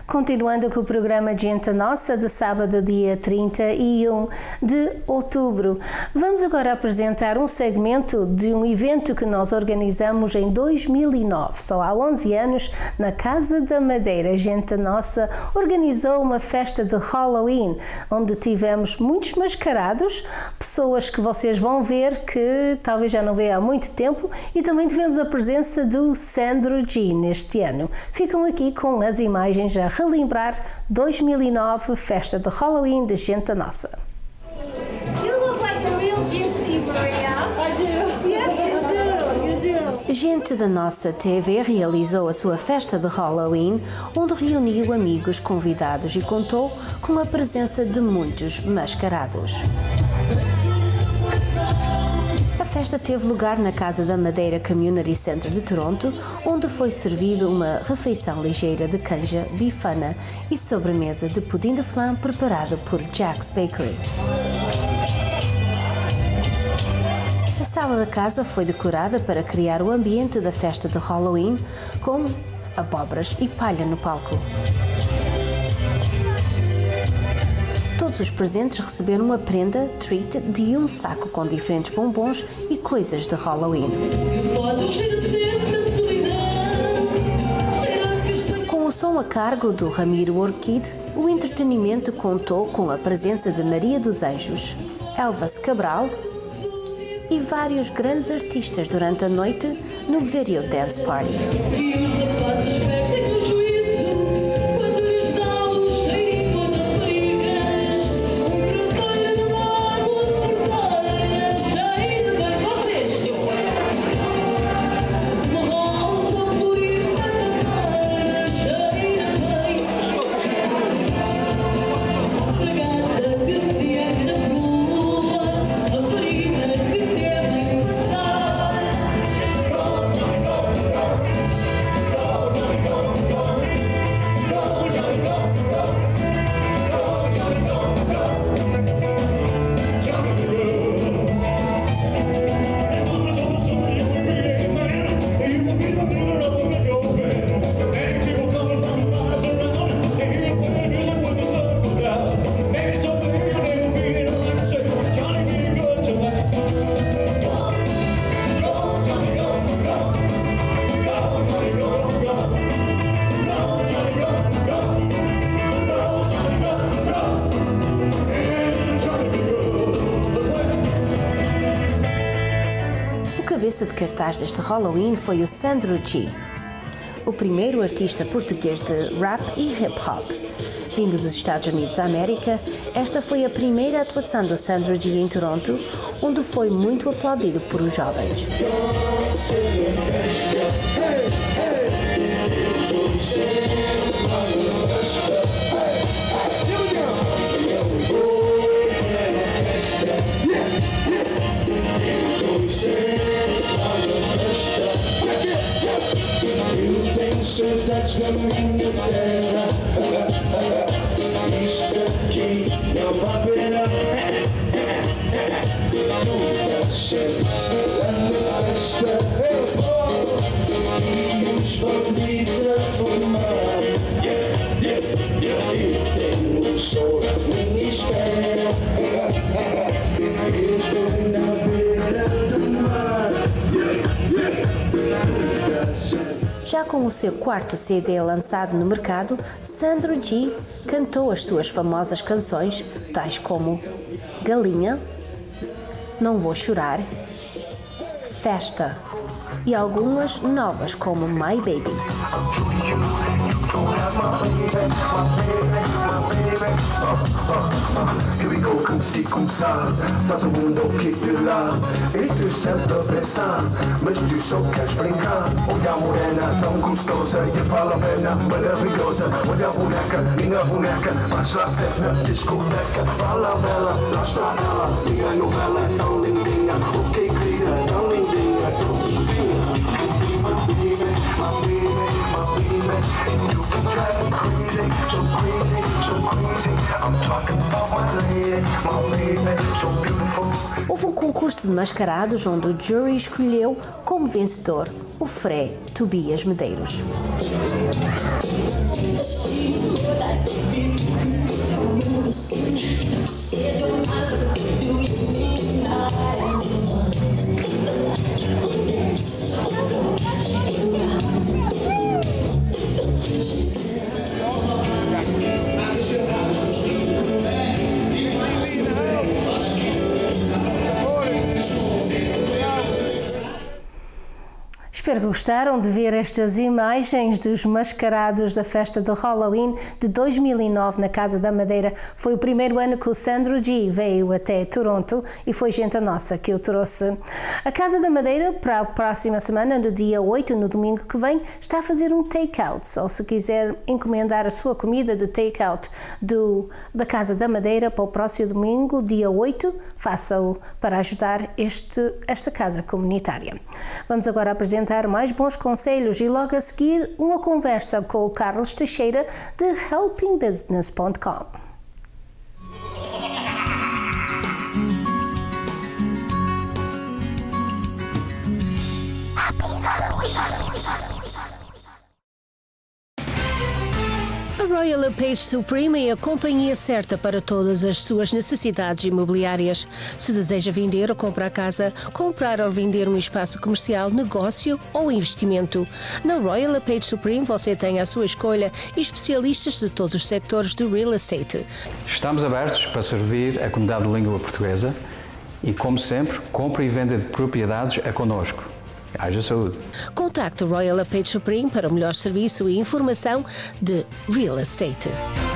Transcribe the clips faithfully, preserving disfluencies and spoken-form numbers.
Continuando com o programa Gente Nossa, de sábado, dia trinta e um de outubro. Vamos agora apresentar um segmento de um evento que nós organizamos em dois mil e nove. Só há onze anos, na Casa da Madeira, Gente Nossa organizou uma festa de Halloween, onde tivemos muitos mascarados, pessoas que vocês vão ver que talvez já não veem há muito tempo, e também tivemos a presença do Sandro G neste ano. Ficam aqui com as imagens a relembrar dois mil e nove, festa de Halloween de Gente Nossa. You look like a real gypsy, Maria. I do. Yes, you do. You do. Gente da Nossa T V realizou a sua festa de Halloween, onde reuniu amigos convidados e contou com a presença de muitos mascarados. A festa teve lugar na Casa da Madeira Community Center de Toronto, onde foi servido uma refeição ligeira de canja, bifana e sobremesa de pudim de flan preparado por Jack's Bakery. A sala da casa foi decorada para criar o ambiente da festa de Halloween, com abóboras e palha no palco. Todos os presentes receberam uma prenda, treat, de um saco com diferentes bombons e coisas de Halloween. Com o som a cargo do Ramiro Orquídea, o entretenimento contou com a presença de Maria dos Anjos, Elvis Cabral e vários grandes artistas durante a noite no Video Dance Party. O cabeça de cartaz deste Halloween foi o Sandro G, o primeiro artista português de rap e hip-hop. Vindo dos Estados Unidos da América, esta foi a primeira atuação do Sandro G em Toronto, onde foi muito aplaudido por os jovens. Saudades da minha terra, isto aqui não vale a pena. Nunca sentes a minha festa e os bandidos a fumar. Eu tenho o sol à minha espera, eu estou na beira do mar. Nunca sentes. Já com o seu quarto C D lançado no mercado, Sandro G cantou as suas famosas canções, tais como Galinha, Não Vou Chorar, Festa e algumas novas como My Baby. Comecei a começar, faz o mundo que te lá. E tu sempre a pensar, mas tu só queres brincar. Olha a morena tão gostosa e vale a pena, maravilhosa. Olha a boneca, minha boneca, vais lá sempre na discoteca. Vale a bela, lá está ela, minha novela é tão lindinha. O que queria, tão lindinha, tão fofinha. My baby, my baby, my baby, you can drive me crazy, so crazy, so crazy. sexy. I'm talking about my lady, my lady, so beautiful. Houve um concurso de mascarados onde o jury escolheu como vencedor o Fré Tobias Medeiros. Espero que gostaram de ver estas imagens dos mascarados da festa de Halloween de dois mil e nove na Casa da Madeira. Foi o primeiro ano que o Sandro G veio até Toronto e foi gente nossa que o trouxe. A Casa da Madeira, para a próxima semana, no dia oito, no domingo que vem, está a fazer um take-out. Ou se quiser encomendar a sua comida de take-out do, da Casa da Madeira para o próximo domingo, dia oito, faça-o para ajudar este, esta casa comunitária. Vamos agora apresentar mais bons conselhos e logo a seguir uma conversa com o Carlos Teixeira de helping business ponto com. A Royal LePage Supreme é a companhia certa para todas as suas necessidades imobiliárias. Se deseja vender ou comprar casa, comprar ou vender um espaço comercial, negócio ou investimento, na Royal LePage Supreme você tem à sua escolha especialistas de todos os sectores do real estate. Estamos abertos para servir a comunidade de língua portuguesa e, como sempre, compra e venda de propriedades é connosco. Haja saúde. Contacte Royal LePage Supreme para o melhor serviço e informação de real estate.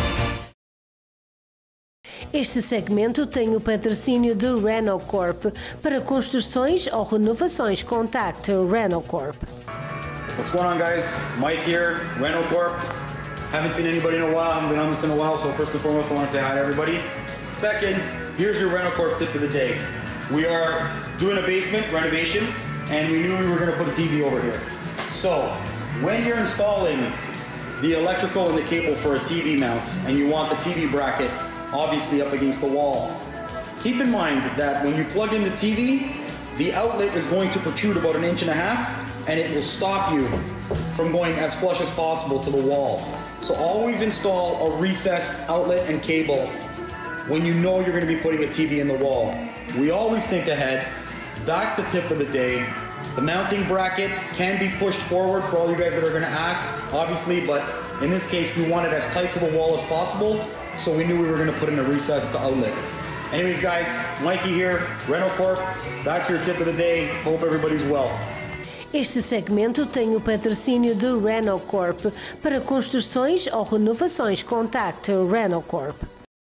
Este segmento tem o patrocínio do Renault Corp. Para construções ou renovações, contacte Renault Corp. What's going on, guys? Mike here, Renault Corp. Haven't seen anybody in a while, haven't been on this in a while, so first and foremost, I want to say hi to everybody. Second, here's your Renault Corp tip of the day. We are doing a basement renovation, and we knew we were going to put a T V over here. So, when you're installing the electrical and the cable for a T V mount, and you want the T V bracket obviously up against the wall, keep in mind that when you plug in the T V, the outlet is going to protrude about an inch and a half, and it will stop you from going as flush as possible to the wall. So always install a recessed outlet and cable when you know you're going to be putting a T V in the wall. We always think ahead. That's the tip of the day. The mounting bracket can be pushed forward for all you guys that are going to ask, obviously, but in this case we want it as tight to the wall as possible, so we knew we were going to put in a recessed outlet. Anyways, guys, Mikey here, Renault Corp. That's your tip of the day. Hope everybody's well. Este segmento tem o patrocínio do Renault Corp. Para construções ou renovações, contacte Renault Corp.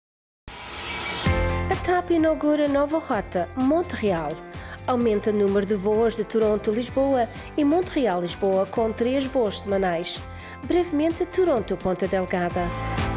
A T A P inaugura nova rota, Montreal. Aumenta o número de voos de Toronto-Lisboa e Montreal-Lisboa com três voos semanais. Brevemente, Toronto-Ponta Delgada.